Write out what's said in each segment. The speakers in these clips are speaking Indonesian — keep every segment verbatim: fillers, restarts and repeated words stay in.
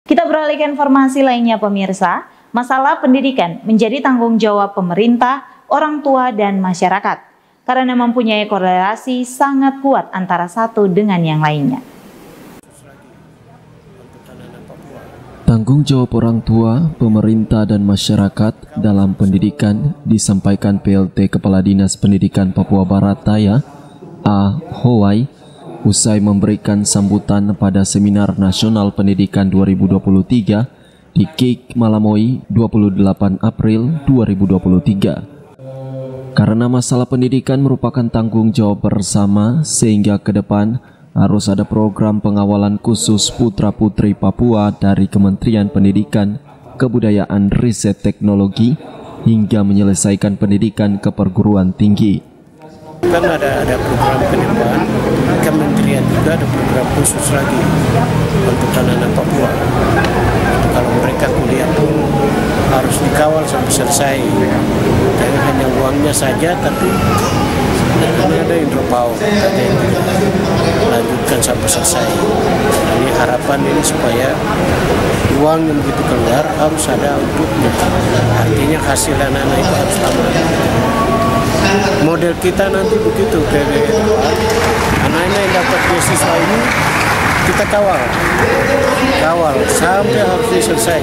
Kita beralih ke informasi lainnya pemirsa, masalah pendidikan menjadi tanggung jawab pemerintah, orang tua, dan masyarakat. Karena mempunyai korelasi sangat kuat antara satu dengan yang lainnya. Tanggung jawab orang tua, pemerintah, dan masyarakat dalam pendidikan disampaikan P L T Kepala Dinas Pendidikan Papua Barat Daya, A. Howai, usai memberikan sambutan pada Seminar Nasional Pendidikan dua ribu dua puluh tiga di K I K Malamoy dua puluh delapan April dua ribu dua puluh tiga. Karena masalah pendidikan merupakan tanggung jawab bersama, sehingga ke depan harus ada program pengawalan khusus putra-putri Papua dari Kementerian Pendidikan, Kebudayaan, Riset Teknologi, hingga menyelesaikan pendidikan ke perguruan tinggi. Kan ada ada program ke depan, kementerian juga ada program khusus lagi untuk anak-anak Papua. Kalau mereka kuliah pun harus dikawal sampai selesai. Jangan hanya uangnya saja, tapi ada hidropower, ada yang lanjutkan sampai selesai. Ini harapan ini supaya uang yang begitu keluar harus ada untuknya. Artinya hasil anak-anak itu harus aman. Model kita nanti begitu, anak-anak yang dapat beasiswa ini kita kawal, kawal sampai harus selesai.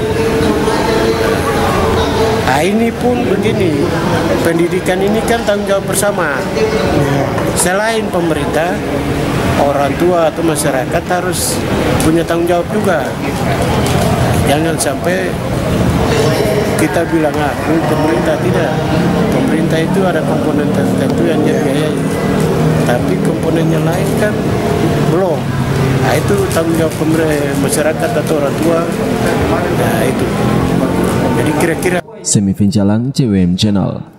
Nah ini pun begini, pendidikan ini kan tanggung jawab bersama. Selain pemerintah, orang tua atau masyarakat harus punya tanggung jawab juga. Jangan sampai kita bilang, ah, pemerintah tidak. Pemerintah itu ada komponen tertentu yang dia biayai, tapi komponen yang lain kan belum. Nah itu tanggung jawab masyarakat atau orang tua. Nah itu. Jadi kira-kira. Semi Finjalang, C W M Channel.